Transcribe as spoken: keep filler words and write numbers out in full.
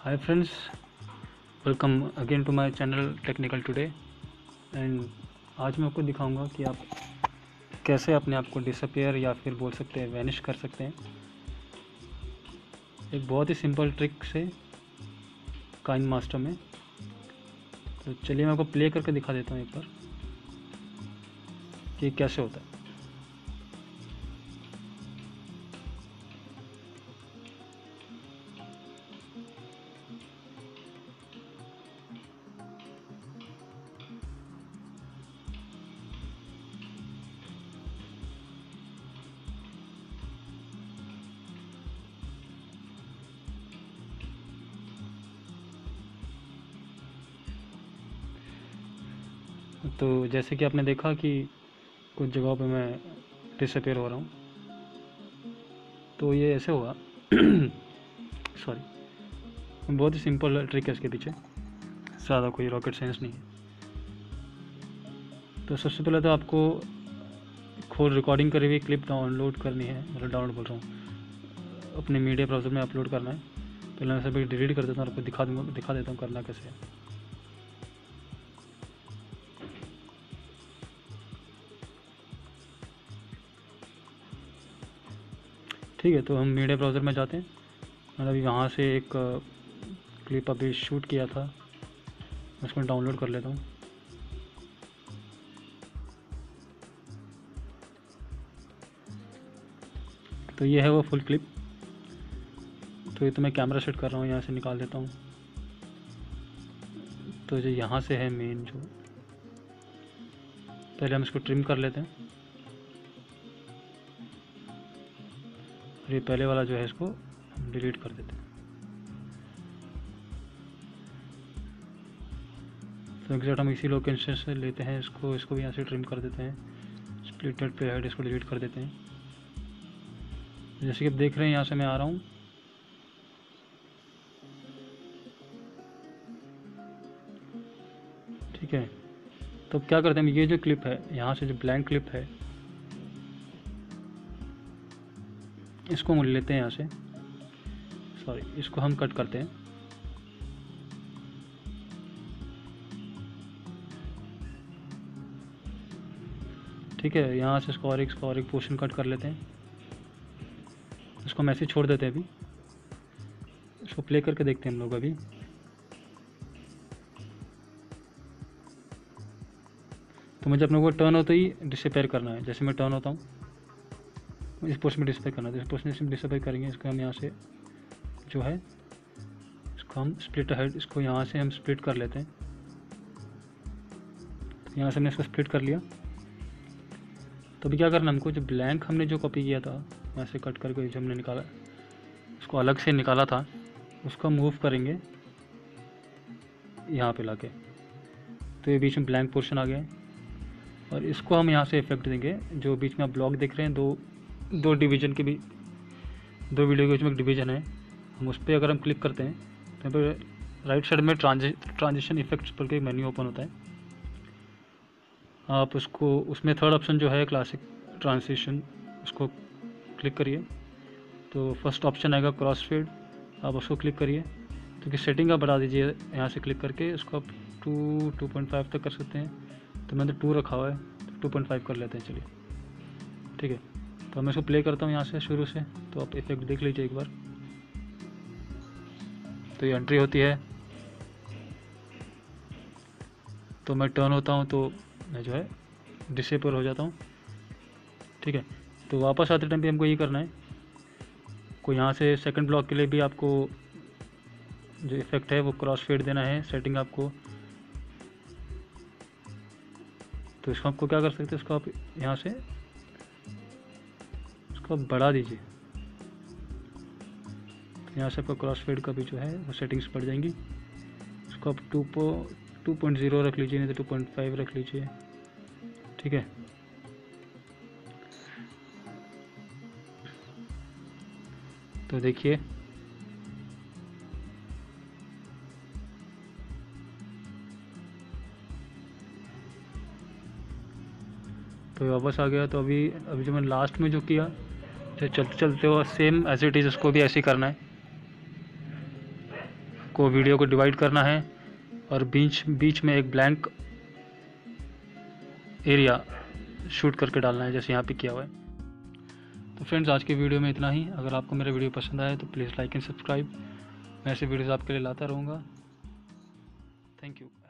Hi friends, welcome again to my channel technical today. And आज मैं आपको दिखाऊंगा कि आप कैसे अपने आप को डिसअपियर या फिर बोल सकते हैं वैनिश कर सकते हैं एक बहुत ही सिंपल ट्रिक से काइन मास्टर में। तो चलिए मैं आपको प्ले करके दिखा देता हूँ एक बार कि कैसे होता है। तो जैसे कि आपने देखा कि कुछ जगहों पे मैं डिसअपियर हो रहा हूँ, तो ये ऐसे हुआ। सॉरी, बहुत ही सिंपल ट्रिक है इसके पीछे, ज़्यादा कोई रॉकेट साइंस नहीं है। तो सबसे पहले तो आपको खोल रिकॉर्डिंग करी हुई क्लिप डाउनलोड करनी है, मतलब डाउनलोड बोल रहा हूँ, अपने मीडिया ब्राउज़र में अपलोड करना है। पहले मैं सभी डिलीट कर देता हूँ और आपको दिखा दूँगा दिखा देता हूँ करना कैसे है। ठीक है, तो हम मीडिया ब्राउज़र में जाते हैं। मैंने अभी यहाँ से एक क्लिप अभी शूट किया था, उसको डाउनलोड कर लेता हूँ। तो ये है वो फुल क्लिप। तो ये तो मैं कैमरा सेट कर रहा हूँ, यहाँ से निकाल देता हूँ। तो जो यहाँ से है मेन, जो पहले हम इसको ट्रिम कर लेते हैं। और ये पहले वाला जो है इसको हम डिलीट कर देते हैं। तो एग्जैक्ट हम इसी लोकेशन से लेते हैं इसको इसको भी यहाँ से ट्रिम कर देते हैं। स्प्लिटेड पे हेड इसको डिलीट कर देते हैं। जैसे कि आप देख रहे हैं, यहाँ से मैं आ रहा हूँ। ठीक है, तो क्या करते हैं, ये जो क्लिप है, यहाँ से जो ब्लैंक क्लिप है, इसको हम लेते हैं यहाँ से। सॉरी, इसको हम कट करते हैं। ठीक है, यहाँ से इसको और एक इसको और एक पोर्शन कट कर लेते हैं। इसको हम ऐसे छोड़ देते हैं। अभी इसको प्ले करके देखते हैं हम लोग। अभी तो मुझे अपने को टर्न होते ही डिसअपेयर करना है। जैसे मैं टर्न होता हूँ, इस पोर्शन में डिसअपेयर करना है। इस पोर्शन में डिसअपेयर करेंगे। इसको हम यहाँ से जो है इसको हम स्प्लिट हेड, इसको यहाँ से हम स्प्लिट कर लेते हैं। तो यहाँ से हमने इसको स्प्लिट कर लिया। तो अभी क्या करना है हमको, जो ब्लैंक हमने जो कॉपी किया था, यहाँ से कट करके जो हमने निकाला, उसको अलग से निकाला था, उसको मूव करेंगे यहाँ पे लाके। तो ये बीच में ब्लैंक पोर्शन आ गया है। और इसको हम यहाँ से इफेक्ट देंगे। जो बीच में आप ब्लॉक देख रहे हैं, दो दो डिवीजन के भी, दो वीडियो के बीच में एक डिवीजन है, हम उस पर अगर हम क्लिक करते हैं तो यहाँ पर राइट साइड में ट्रांजिशन इफेक्ट्स पर के मेन्यू ओपन होता है। आप उसको, उसमें थर्ड ऑप्शन जो है क्लासिक ट्रांजिशन, उसको क्लिक करिए। तो फर्स्ट ऑप्शन आएगा क्रॉस फेड, आप उसको क्लिक करिए। तो कि सेटिंग आप बढ़ा दीजिए यहाँ से क्लिक करके। इसको आप टू टू पॉइंट फाइव तक कर सकते हैं। तो मैंने टू रखा हुआ है, तो टू पॉइंट फाइव कर लेते हैं। चलिए ठीक है, तो मैं इसको प्ले करता हूँ यहाँ से शुरू से। तो आप इफेक्ट देख लीजिए एक बार। तो ये एंट्री होती है। तो मैं टर्न होता हूँ तो मैं जो है डिसेबल हो जाता हूँ। ठीक है, तो वापस आते टाइम पे हमको ये करना है, को यहाँ से सेकंड ब्लॉक के लिए भी आपको जो इफेक्ट है वो क्रॉस फेड देना है सेटिंग आपको। तो इसको आपको क्या कर सकते हैं, इसको आप यहाँ से इसको आप बढ़ा दीजिए। तो यहाँ से आपका क्रॉस फेड का भी जो है वो सेटिंग्स बढ़ जाएंगी। इसको आप टू पो टू पॉइंट ज़ीरो रख लीजिए, नहीं तो टू पॉइंट फाइव रख लीजिए। ठीक है, तो देखिए तो वापस आ गया। तो अभी अभी जो मैंने लास्ट में जो किया, जो चलते चलते हो सेम एज इट इज़ उसको भी ऐसे ही करना है। आपको वीडियो को डिवाइड करना है और बीच बीच में एक ब्लैंक एरिया शूट करके डालना है, जैसे यहाँ पे किया हुआ है। तो फ्रेंड्स, आज के वीडियो में इतना ही। अगर आपको मेरा वीडियो पसंद आए तो प्लीज़ लाइक एंड सब्सक्राइब। मैं ऐसे वीडियोज़ आपके लिए लाता रहूँगा। Thank you.